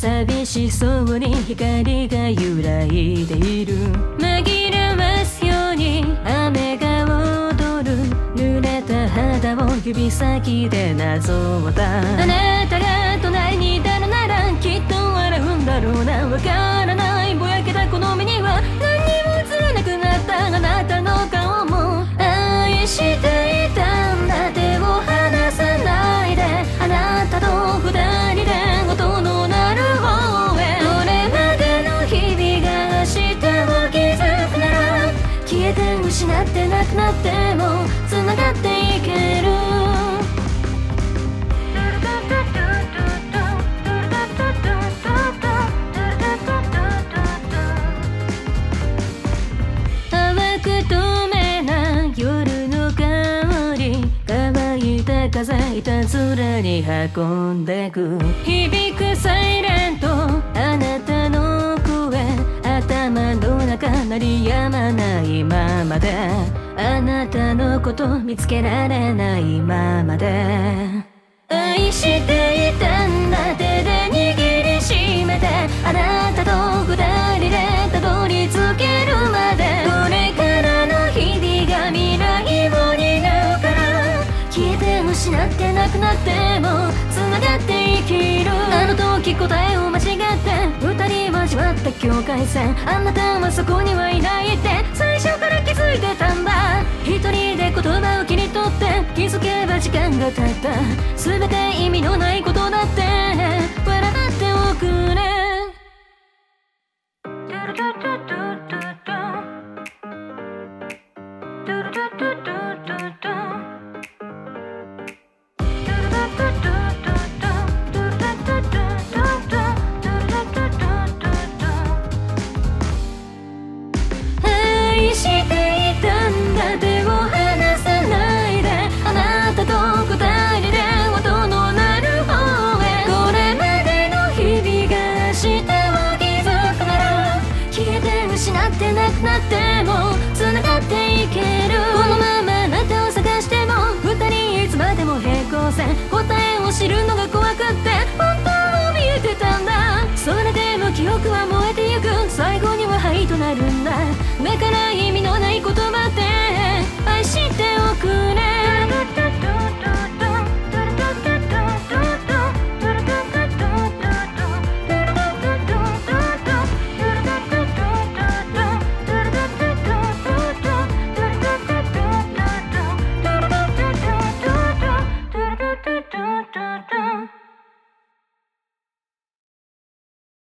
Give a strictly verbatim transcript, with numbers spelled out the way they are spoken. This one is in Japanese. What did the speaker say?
寂しそうに光が揺らいでいる。紛らわすように雨が踊る。濡れた肌を指先でなぞったあなたが隣にいたのならきっと笑うんだろうな。わからないぼやけたこの目には何にも映らなくなったあなたの顔も愛していたんだ。手を離さないであなたと二人で音の鳴る方へ。これまでの日々が明日を気づくなら消えて失ってなくなっても繋がっていける。風いたずらに運んでく響くサイレントあなたの声頭の中鳴りやまないままであなたのこと見つけられないままで愛していたんだ。手で握りしめてあなたと二人でたどり着けるまでこれからの日々が未来を担うから消えて失ってなくなっても繋がって生きる。あの時答えを間違って二人交わった境界線あなたはそこにはいないって最初から気づいてたんだ。一人で言葉を切り取って気づけば時間が経った全て意味のないことだって笑っておくれ。なっても繋がっていける。このままあなたを探しても二人いつまでも平行線答えを知るのが怖くって本当は見えてたんだ。それでも記憶は燃えてゆく最後には灰となるんだ。だから意味のない言葉って愛しておくれ。